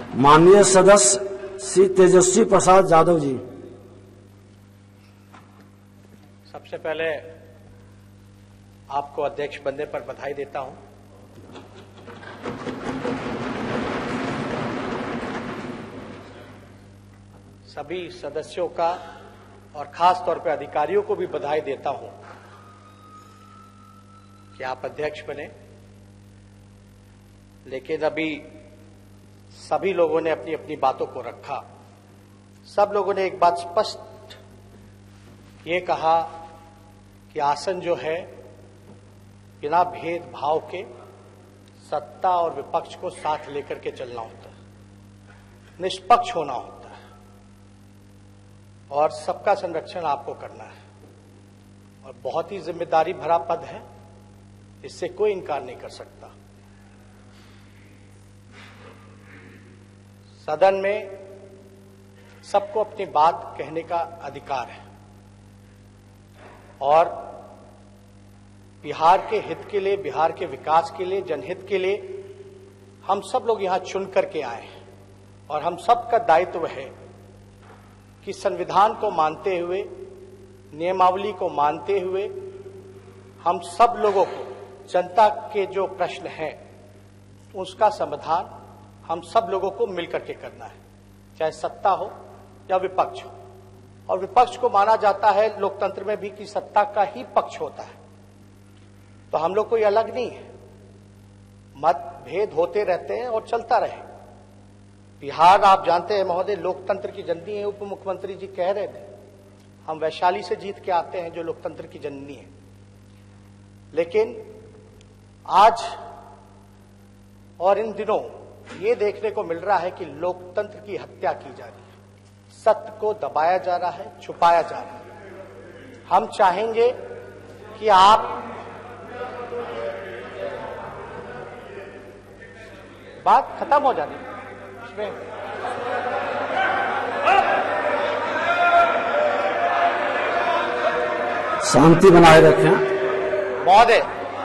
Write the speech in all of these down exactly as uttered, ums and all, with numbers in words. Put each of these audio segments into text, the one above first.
माननीय सदस्य श्री तेजस्वी प्रसाद यादव जी। सबसे पहले आपको अध्यक्ष बनने पर बधाई देता हूं। सभी सदस्यों का और खास तौर पर अधिकारियों को भी बधाई देता हूं कि आप अध्यक्ष बने। लेकिन अभी सभी लोगों ने अपनी अपनी बातों को रखा। सब लोगों ने एक बात स्पष्ट ये कहा कि आसन जो है बिना भेदभाव के सत्ता और विपक्ष को साथ लेकर के चलना होता है, निष्पक्ष होना होता है और सबका संरक्षण आपको करना है और बहुत ही जिम्मेदारी भरा पद है, इससे कोई इनकार नहीं कर सकता। सदन में सबको अपनी बात कहने का अधिकार है और बिहार के हित के लिए, बिहार के विकास के लिए, जनहित के लिए हम सब लोग यहां चुन करके आए हैं और हम सब का दायित्व है कि संविधान को मानते हुए, नियमावली को मानते हुए हम सब लोगों को जनता के जो प्रश्न हैं उसका समाधान हम सब लोगों को मिलकर के करना है, चाहे सत्ता हो या विपक्ष हो। और विपक्ष को माना जाता है लोकतंत्र में भी कि सत्ता का ही पक्ष होता है, तो हम लोग कोई अलग नहीं है। मतभेद होते रहते हैं और चलता रहे। बिहार आप जानते हैं महोदय लोकतंत्र की जननी है। उप मुख्यमंत्री जी कह रहे थे हम वैशाली से जीत के आते हैं जो लोकतंत्र की जननी है। लेकिन आज और इन दिनों ये देखने को मिल रहा है कि लोकतंत्र की हत्या की जा रही है, सत्य को दबाया जा रहा है, छुपाया जा रहा है। हम चाहेंगे कि आप बात खत्म हो जानी इसमें शांति बनाए रखें। महोदय,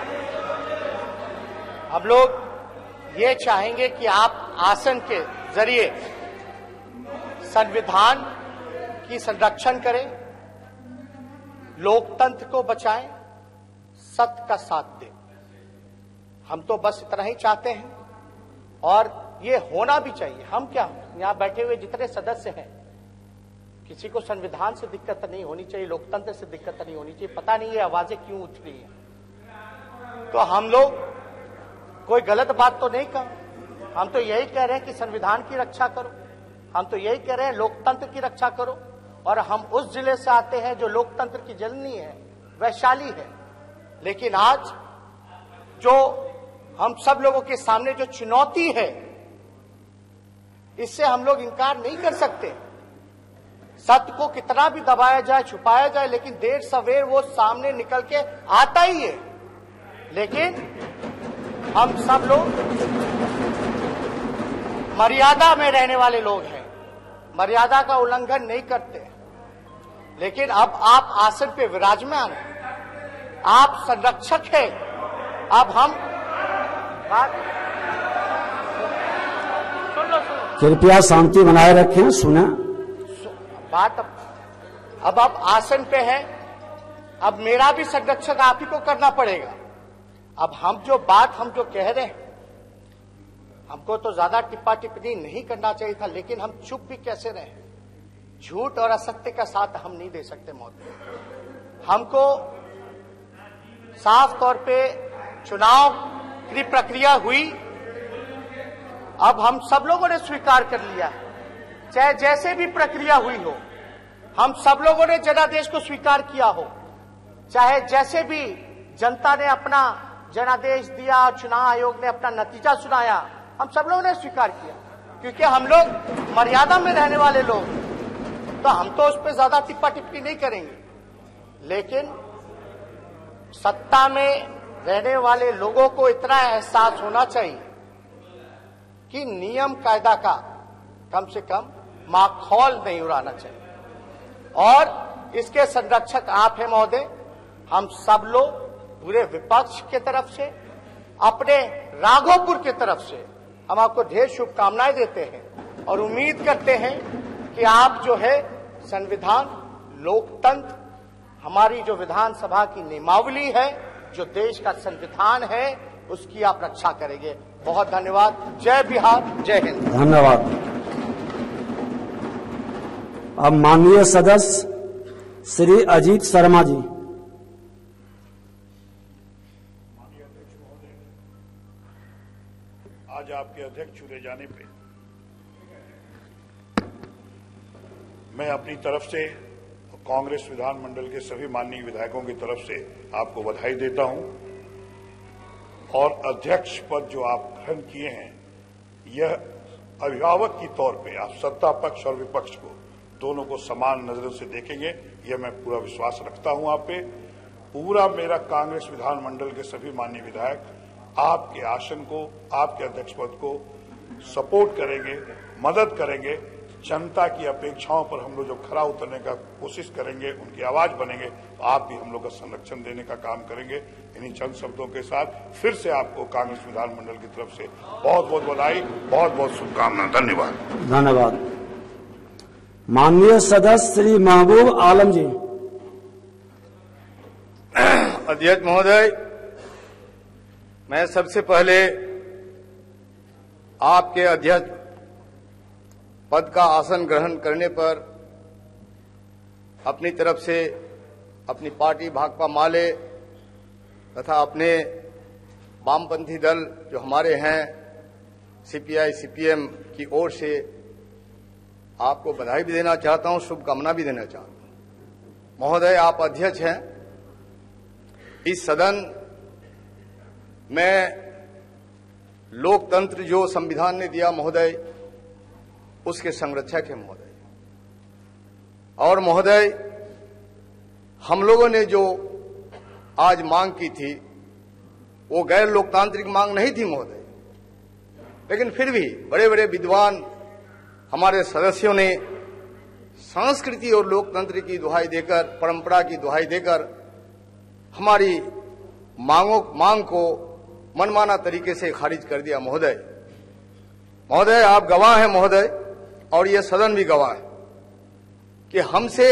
हम लोग ये चाहेंगे कि आप आसन के जरिए संविधान की संरक्षण करें, लोकतंत्र को बचाएं, सत्य का साथ दें। हम तो बस इतना ही चाहते हैं और ये होना भी चाहिए। हम क्या, यहां बैठे हुए जितने सदस्य हैं, किसी को संविधान से दिक्कत नहीं होनी चाहिए, लोकतंत्र से दिक्कत नहीं होनी चाहिए। पता नहीं ये आवाजें क्यों उठ रही हैं। तो हम लोग कोई गलत बात तो नहीं कहा, हम तो यही कह रहे हैं कि संविधान की रक्षा करो, हम तो यही कह रहे हैं लोकतंत्र की रक्षा करो। और हम उस जिले से आते हैं जो लोकतंत्र की जननी है, वैशाली है। लेकिन आज जो हम सब लोगों के सामने जो चुनौती है, इससे हम लोग इनकार नहीं कर सकते। सत्य को कितना भी दबाया जाए, छुपाया जाए, लेकिन देर सवेर वो सामने निकल के आता ही है। लेकिन हम सब लोग मर्यादा में रहने वाले लोग हैं, मर्यादा का उल्लंघन नहीं करते। लेकिन अब आप आसन पे विराजमान हैं, आप संरक्षक हैं। अब हम बात सुन लो, सुन कृपया शांति बनाए रखें, सुने बात। अब अब आप आसन पे हैं, अब मेरा भी संरक्षण आप ही को करना पड़ेगा। अब हम जो बात हम जो कह रहे हैं, हमको तो ज्यादा टिप्पा टिप्पणी नहीं करना चाहिए था, लेकिन हम चुप भी कैसे रहे। झूठ और असत्य का साथ हम नहीं दे सकते महोदय। हमको साफ तौर पे चुनाव की प्रक्रिया हुई, अब हम सब लोगों ने स्वीकार कर लिया है, चाहे जैसे भी प्रक्रिया हुई हो। हम सब लोगों ने जनादेश को स्वीकार किया हो, चाहे जैसे भी जनता ने अपना जनादेश दिया, चुनाव आयोग ने अपना नतीजा सुनाया, हम सब लोगों ने स्वीकार किया। क्योंकि हम लोग मर्यादा में रहने वाले लोग, तो हम तो उस पर ज्यादा टिप्पा टिप्पणी नहीं करेंगे। लेकिन सत्ता में रहने वाले लोगों को इतना एहसास होना चाहिए कि नियम कायदा का कम से कम माखौल नहीं उड़ाना चाहिए। और इसके संरक्षक आप हैं महोदय। हम सब लोग पूरे विपक्ष के तरफ से, अपने राघोपुर के तरफ से हम आपको ढेर शुभकामनाएं देते हैं और उम्मीद करते हैं कि आप जो है संविधान, लोकतंत्र, हमारी जो विधानसभा की नियमावली है, जो देश का संविधान है, उसकी आप रक्षा करेंगे। बहुत धन्यवाद। जय बिहार, जय हिंद। धन्यवाद। अब माननीय सदस्य श्री अजीत शर्मा जी। आज आपके अध्यक्ष चुने जाने पे मैं अपनी तरफ से कांग्रेस विधानमंडल के सभी माननीय विधायकों की तरफ से आपको बधाई देता हूं और अध्यक्ष पद जो आप ग्रहण किए हैं, यह अभिभावक की तौर पे आप सत्ता पक्ष और विपक्ष को दोनों को समान नजरों से देखेंगे, यह मैं पूरा विश्वास रखता हूं आप पे। पूरा मेरा कांग्रेस विधानमंडल के सभी माननीय विधायक आपके आसन को, आपके अध्यक्ष पद को सपोर्ट करेंगे, मदद करेंगे। जनता की अपेक्षाओं पर हम लोग जो खरा उतरने का कोशिश करेंगे, उनकी आवाज बनेंगे, तो आप भी हम लोग का संरक्षण देने का काम करेंगे। इन्हीं चंद शब्दों के साथ फिर से आपको कांग्रेस विधानमंडल की तरफ से बहुत बहुत बधाई, बहुत बहुत शुभकामनाएं। धन्यवाद। धन्यवाद। माननीय सदस्य श्री महबूब आलम जी। अध्यक्ष महोदय, मैं सबसे पहले आपके अध्यक्ष पद का आसन ग्रहण करने पर अपनी तरफ से अपनी पार्टी भाकपा माले तथा अपने वामपंथी दल जो हमारे हैं सीपीआई सीपीएम की ओर से आपको बधाई भी देना चाहता हूं, शुभकामना भी देना चाहता हूं। महोदय, आप अध्यक्ष हैं। इस सदन में लोकतंत्र जो संविधान ने दिया महोदय, उसके संरक्षक है महोदय। और महोदय, हम लोगों ने जो आज मांग की थी वो गैर लोकतांत्रिक मांग नहीं थी महोदय, लेकिन फिर भी बड़े बड़े विद्वान हमारे सदस्यों ने संस्कृति और लोकतंत्र की दुहाई देकर, परंपरा की दुहाई देकर हमारी मांगों मांग को मनमाना तरीके से खारिज कर दिया महोदय। महोदय, आप गवाह हैं महोदय, और यह सदन भी गवाह है कि हमसे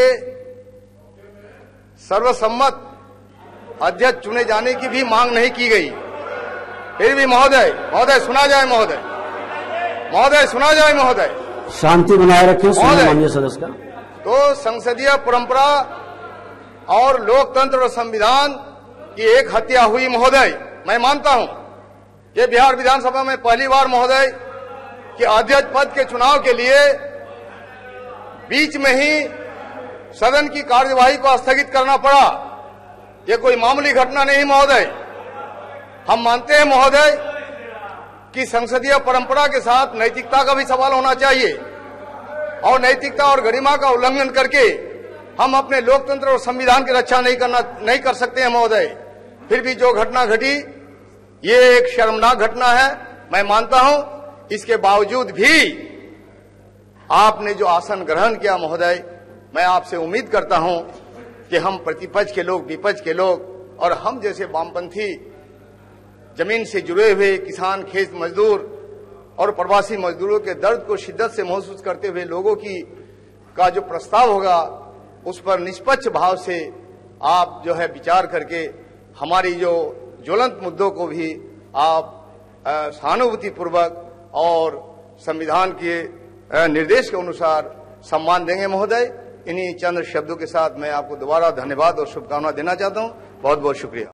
सर्वसम्मत अध्यक्ष चुने जाने की भी मांग नहीं की गई। फिर भी महोदय महोदय सुना जाए महोदय महोदय सुना जाए महोदय शांति बनाए रखें माननीय सदस्य का। तो संसदीय परंपरा और लोकतंत्र और संविधान की एक हत्या हुई महोदय। मैं मानता हूं ये बिहार विधानसभा में पहली बार महोदय कि अध्यक्ष पद के चुनाव के लिए बीच में ही सदन की कार्यवाही को स्थगित करना पड़ा। ये कोई मामूली घटना नहीं महोदय। हम मानते हैं महोदय कि संसदीय परंपरा के साथ नैतिकता का भी सवाल होना चाहिए, और नैतिकता और गरिमा का उल्लंघन करके हम अपने लोकतंत्र और संविधान की रक्षा नहीं करना नहीं कर सकते हैं महोदय। फिर भी जो घटना घटी, ये एक शर्मनाक घटना है, मैं मानता हूं। इसके बावजूद भी आपने जो आसन ग्रहण किया महोदय, मैं आपसे उम्मीद करता हूं कि हम प्रतिपक्ष के लोग, विपक्ष के लोग और हम जैसे वामपंथी जमीन से जुड़े हुए किसान, खेत मजदूर और प्रवासी मजदूरों के दर्द को शिद्दत से महसूस करते हुए लोगों की का जो प्रस्ताव होगा, उस पर निष्पक्ष भाव से आप जो है विचार करके हमारी जो ज्वलंत मुद्दों को भी आप सहानुभूति पूर्वक और संविधान के निर्देश के अनुसार सम्मान देंगे महोदय। इन्हीं चंद शब्दों के साथ मैं आपको दोबारा धन्यवाद और शुभकामना देना चाहता हूं। बहुत बहुत शुक्रिया।